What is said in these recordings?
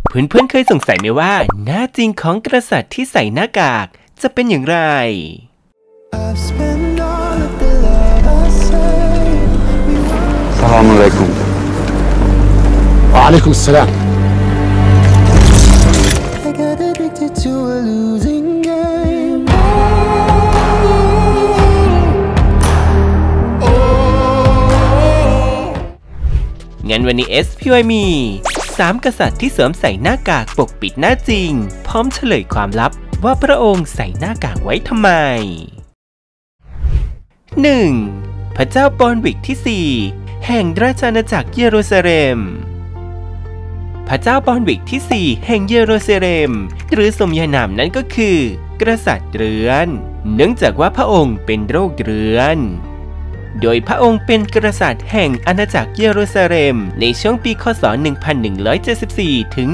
เพื่อนๆเคยสงสัยไหมว่าหน้าจริงของกษัตริย์ที่ใส่หน้ากากจะเป็นอย่างไรอัสสลามุอะลัยกุมวะอะลัยกุมสสลามงั้นวันนี้ SPY มี3 กษัตริย์ที่สวมใส่หน้ากากปกปิดหน้าจริงพร้อมเฉลยความลับว่าพระองค์ใส่หน้ากากไว้ทำไม 1. พระเจ้าปอนวิกที่ 4 แห่งราชอาณาจักรเยรูซาเล็มพระเจ้าปอนวิกที่ 4 แห่งเยรูซาเล็มหรือสมญานามนั้นก็คือกษัตริย์เรือน เนื่องจากว่าพระองค์เป็นโรคเรื้อนโดยพระองค์เป็นกษัตริย์แห่งอาณาจักรเยรูซาเล็มในช่วงปีคศ 1174 ถึง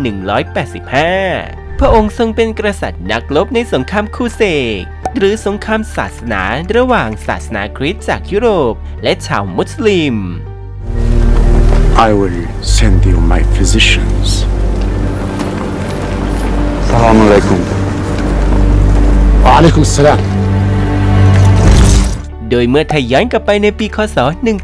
1185 พระองค์ทรงเป็นกษัตริย์นักรบในสงครามครูเสดหรือสงครามศาสนาระหว่างศาสนาคริสต์จากยุโรปและชาวมุสลิม I will send you my physicians อัสสลามุอะลัยกุมวะอะลัยกุมสสลามโดยเมื่อทย้อนกลับไปในปีคศ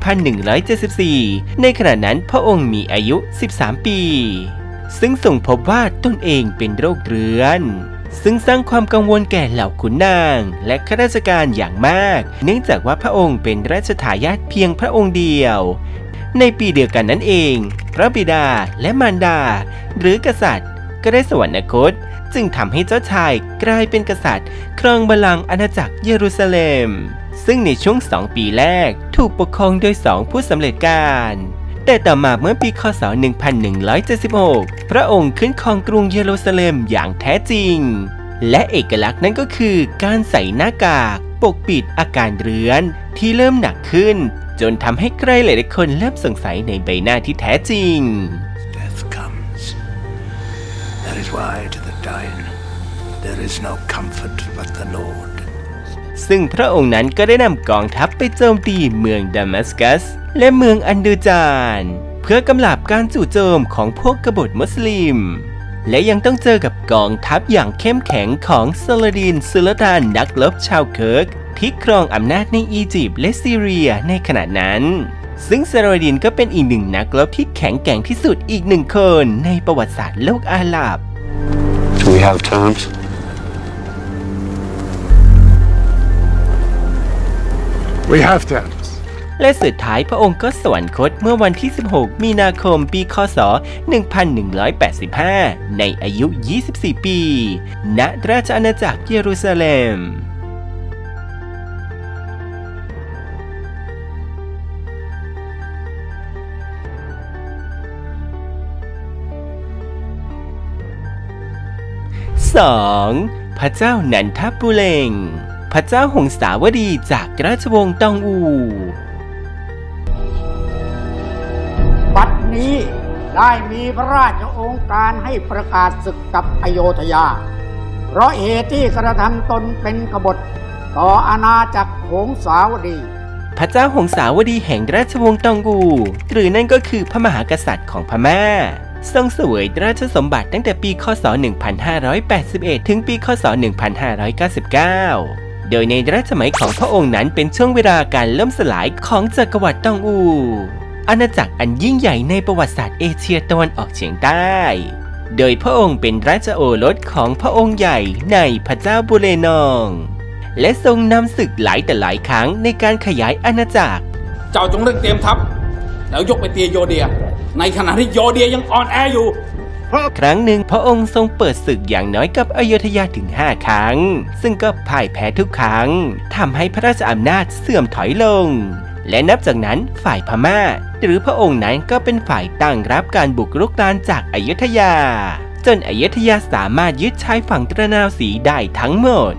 1174 ในขณะนั้นพระองค์มีอายุ 13 ปี ซึ่งทรงพบว่าตนเองเป็นโรคเรื้อนซึ่งสร้างความกังวลแก่เหล่าขุนนางและข้าราชการอย่างมากเนื่องจากว่าพระองค์เป็นราชทายาทเพียงพระองค์เดียวในปีเดียวกันนั้นเองพระบิดาและมารดาหรือกษัตริย์ก็ได้สวรรคตจึงทำให้เจ้าชายกลายเป็นกษัตริย์ครองบัลลังก์อาณาจักรเยรูซาเล็มซึ่งในช่วง2 ปีแรกถูกปกครองโดย2 ผู้สำเร็จการแต่ต่อมาเมื่อปีคศ 1176 พระองค์ขึ้นครองกรุงเยรูซาเล็มอย่างแท้จริงและเอกลักษณ์นั้นก็คือการใส่หน้ากากปกปิดอาการเรื้อนที่เริ่มหนักขึ้นจนทำให้ใครหลายๆคนเริ่มสงสัยในใบหน้าที่แท้จริง Death comes. That is why to the dying there is no comfort but the Lord. ซึ่งพระองค์นั้นก็ได้นำกองทัพไปโจมตีเมืองดามัสกัสและเมืองอันดูจานเพื่อกำราบการจู่โจมของพวกกบฏมุสลิมและยังต้องเจอกับกองทัพอย่างเข้มแข็งของซาลาดินสุลต่านนักรบชาวเคิร์กที่ครองอำนาจในอียิปต์และซีเรียในขณะนั้นซึ่งซาลาดินก็เป็นอีกหนึ่งนักรบที่แข็งแกร่งที่สุดอีก1 คนในประวัติศาสตร์โลกอาหรับ Do we have terms? We have terms. และสุดท้ายพระองค์ก็สวรรคตเมื่อวันที่ 16 มีนาคม ปีคศ 1185 ในอายุ 24 ปี ณ ราชอาณาจักรเยรูซาเล็ม 2. พระเจ้านันทบุเรงพระเจ้าหงสาวดีจากราชวงศ์ตองอูบัดนี้ได้มีพระราชโองการให้ประกาศศึกกับอโยธยาเพราะเหตุที่กระทำตนเป็นกบฏต่ออาณาจักรหงสาวดีพระเจ้าหงสาวดีแห่งราชวงศ์ตองอูหรือนั่นก็คือพระมหากษัตริย์ของพม่าทรงเสวยราชสมบัติตั้งแต่ปีคศ 1581 ถึงปีคศ 1599 โดยในรัชสมัยของพระองค์นั้นเป็นช่วงเวลาการล่มสลายของจักรวรรดิตองอูอาณาจักรอันยิ่งใหญ่ในประวัติศาสตร์เอเชียตะวันออกเฉียงใต้โดยพระองค์เป็นราชโอรสของพระองค์ใหญ่ในพระเจ้าบุเรนองและทรงนำศึกหลายแต่หลายครั้งในการขยายอาณาจักรเจ้าจงเร่งเตรียมทัพแล้วยกไปตีโยเดียในขณะที่โยเดียยังอ่อนแออยู่ครั้งหนึ่งพระองค์ทรงเปิดศึกอย่างน้อยกับอโยธยาถึง5 ครั้งซึ่งก็พ่ายแพ้ทุกครั้งทำให้พระราชอำนาจเสื่อมถอยลงและนับจากนั้นฝ่ายพม่าหรือพระองค์นั้นก็เป็นฝ่ายตั้งรับการบุกรุกรานจากอยุธยาจนอยุธยาสามารถยึดชายฝั่งตะนาวศรีได้ทั้งหมด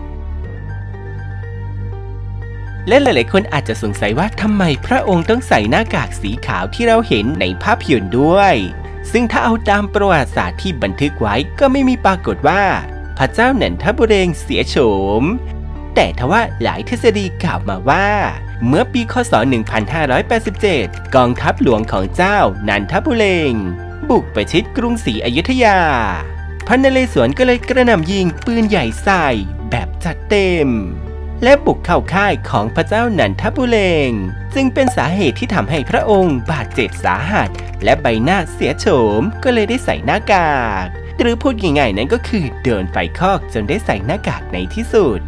และหลายๆคนอาจจะสงสัยว่าทำไมพระองค์ต้องใส่หน้ากากสีขาวที่เราเห็นในภาพยนตร์ด้วยซึ่งถ้าเอาตามประวัติศาสตร์ที่บันทึกไว้ก็ไม่มีปรากฏว่าพระเจ้านันทบุเรงเสียโฉมแต่ทว่าหลายทฤษฎีกล่าวมาว่าเมื่อปีคศ 1587 กองทัพหลวงของเจ้านันทบุเรงบุกประชิดกรุงศรีอยุธยาพระนเรศวรก็เลยกระหน่ำยิงปืนใหญ่ใส่แบบจัดเต็มและบุกเข้าค่ายของพระเจ้านันทบุเรงจึงเป็นสาเหตุที่ทำให้พระองค์บาดเจ็บสาหัสและใบหน้าเสียโฉมก็เลยได้ใส่หน้ากากหรือพูดง่ายๆนั้นก็คือโดนไฟคอกจนได้ใส่หน้ากากในที่สุด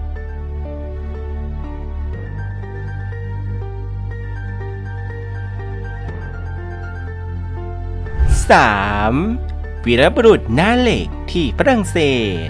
3. วีรบุรุษหน้าเหล็กที่ฝรั่งเศส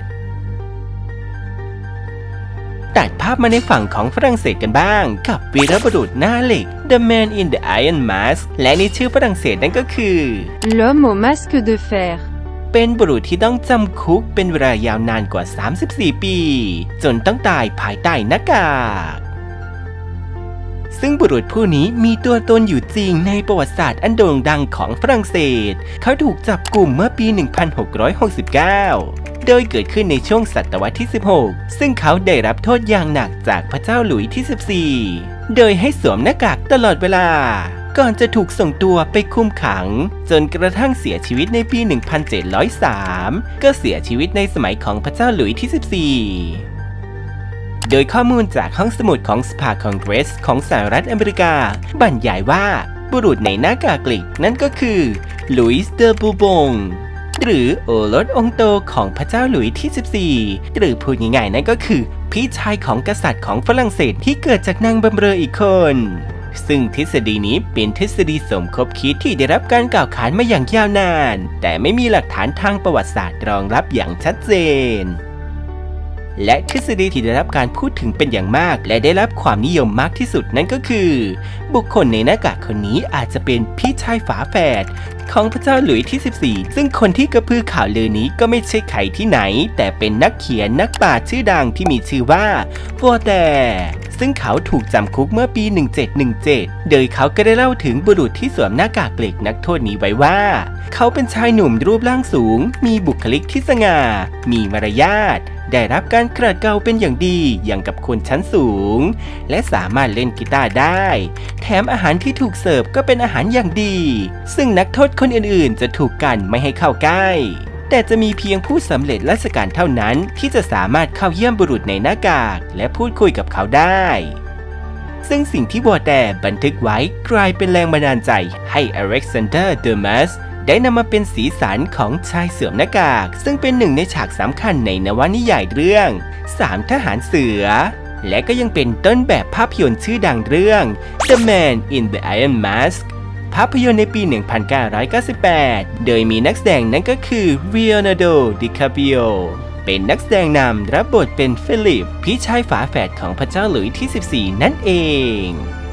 ตัดภาพมาในฝั่งของฝรั่งเศสกันบ้างกับวีรบุรุษหน้าเหล็ก The Man in the Iron Mask และในชื่อฝรั่งเศสนั่นก็คือ L'homme au masque de fer เป็นบุรุษที่ต้องจำคุกเป็นเวลายาวนานกว่า34ปีจนต้องตายภายใต้หน้ากากซึ่งบุรุษผู้นี้มีตัวตนอยู่จริงในประวัติศาสตร์อันโด่งดังของฝรั่งเศสเขาถูกจับกลุ่มเมื่อปี 1669 โดยเกิดขึ้นในช่วงศตวรรษที่ 16 ซึ่งเขาได้รับโทษอย่างหนักจากพระเจ้าหลุยส์ที่ 14 โดยให้สวมหน้ากากตลอดเวลาก่อนจะถูกส่งตัวไปคุมขังจนกระทั่งเสียชีวิตในปี 1703 ก็เสียชีวิตในสมัยของพระเจ้าหลุยส์ที่ 14โดยข้อมูลจากห้องสมุดของสภาคองเกรสของสหรัฐอเมริกาบรรยายว่าบุรุษในหน้ากากเหล็กนั่นก็คือลุยส์เดอบูบงหรือโอรสองค์โตของพระเจ้าหลุยส์ที่ 14หรือพูดง่ายๆนั่นก็คือพี่ชายของกษัตริย์ของฝรั่งเศสที่เกิดจากนางบำเรออีกคนซึ่งทฤษฎีนี้เป็นทฤษฎีสมคบคิดที่ได้รับการกล่าวขานมาอย่างยาวนานแต่ไม่มีหลักฐานทางประวัติศาสตร์รองรับอย่างชัดเจนและทฤษฎีที่ได้รับการพูดถึงเป็นอย่างมากและได้รับความนิยมมากที่สุดนั่นก็คือบุคคลในหน้ากากคนนี้อาจจะเป็นพี่ชายฝาแฝดของพระเจ้าหลุยส์ที่ 14ซึ่งคนที่กระพือข่าวลือนี้ก็ไม่ใช่ใครที่ไหนแต่เป็นนักเขียนนักปราชญ์ชื่อดังที่มีชื่อว่าวอแตร์ซึ่งเขาถูกจำคุกเมื่อปี 1717 โดยเขาก็ได้เล่าถึงบุรุษที่สวมหน้ากากเหล็กนักโทษนี้ไว้ว่าเขาเป็นชายหนุ่มรูปร่างสูงมีบุคลิกที่สง่ามีมารยาทได้รับการกระเกาเป็นอย่างดีอย่างกับคนชั้นสูงและสามารถเล่นกีตาร์ได้แถมอาหารที่ถูกเสิร์ฟก็เป็นอาหารอย่างดีซึ่งนักโทษคนอื่นๆจะถูกกันไม่ให้เข้าใกล้แต่จะมีเพียงผู้สำเร็จราชการเท่านั้นที่จะสามารถเข้าเยี่ยมบุรุษในหน้ากากและพูดคุยกับเขาได้ซึ่งสิ่งที่วอแตร์บันทึกไว้กลายเป็นแรงบันดาลใจให้อเล็กซานเดอร์ เดอมัสได้นำมาเป็นสีสันของชายสวมหน้ากากซึ่งเป็นหนึ่งในฉากสำคัญในนวนิยายเรื่อง3ทหารเสือและก็ยังเป็นต้นแบบภาพยนตร์ชื่อดังเรื่อง The Man in the Iron Mask ภาพยนตร์ในปี 1998 โดยมีนักแสดงนั้นก็คือลีโอนาร์โด ดิคาปิโอเป็นนักแสดงนำรับบทเป็นฟิลิปพี่ชายฝาแฝดของพระเจ้าหลุยส์ที่ 14 นั่นเอง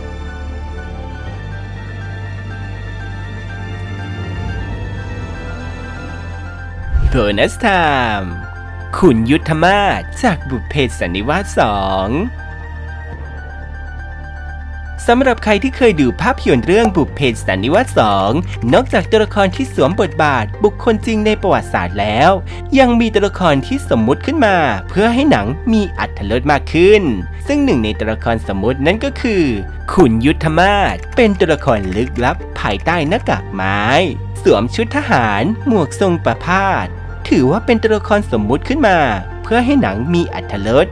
โบนัสไทม์ขุนยุทธมาศจากบุพเพสันนิวาส 2สำหรับใครที่เคยดูภาพยนตร์เรื่องบุพเพสันนิวาส 2นอกจากตัวละครที่สวมบทบาทบุคคลจริงในประวัติศาสตร์แล้วยังมีตัวละครที่สมมุติขึ้นมาเพื่อให้หนังมีอรรถรสมากขึ้นซึ่งหนึ่งในตัวละครสมมุตินั่นก็คือขุนยุทธมาศเป็นตัวละครลึกลับภายใต้หน้ากากไม้สวมชุดทหารหมวกทรงประพาสถือว่าเป็นตัวละครสมมุติขึ้นมาเพื่อให้หนังมีอรรถรส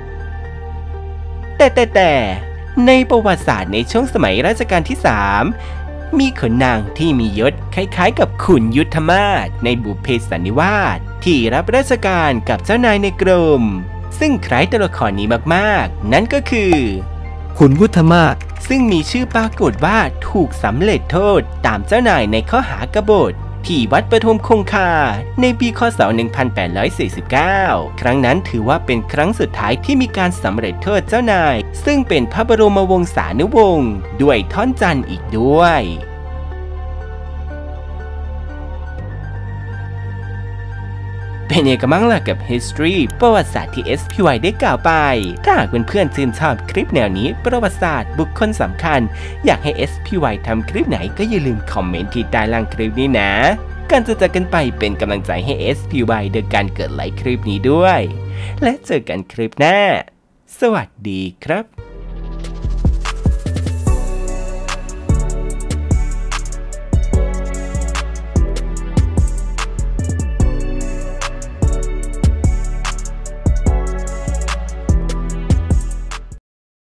แต่ในประวัติศาสตร์ในช่วงสมัยรัชกาลที่ 3มีขุนนางที่มียศคล้ายๆกับขุนยุทธมาศในบุพเพสันนิวาสที่รับราชการกับเจ้านายในกรมซึ่งคล้ายตัวละครนี้มากๆนั่นก็คือขุนยุทธมาศซึ่งมีชื่อปรากฏว่าถูกสำเร็จโทษตามเจ้านายในข้อหากบฏที่วัดปฐมคงคาในปีค.ศ. 1849 ครั้งนั้นถือว่าเป็นครั้งสุดท้ายที่มีการสำเร็จโทษเจ้านายซึ่งเป็นพระบรมวงศานุวงศ์ด้วยท่อนจันทร์อีกด้วยเป็นยังไงกันบ้างล่ะกับ History ประวัติศาสตร์ที่ SPY ได้กล่าวไปถ้าหากเพื่อนๆชื่นชอบคลิปแนวนี้ประวัติศาสตร์บุคคลสำคัญอยากให้ SPY ทำคลิปไหนก็อย่าลืมคอมเมนต์ที่ใต้ล่างคลิปนี้นะการจะจากกันไปเป็นกำลังใจให้ SPY โดยการกดไลค์คลิปนี้ด้วยและเจอกันคลิปหน้าสวัสดีครับ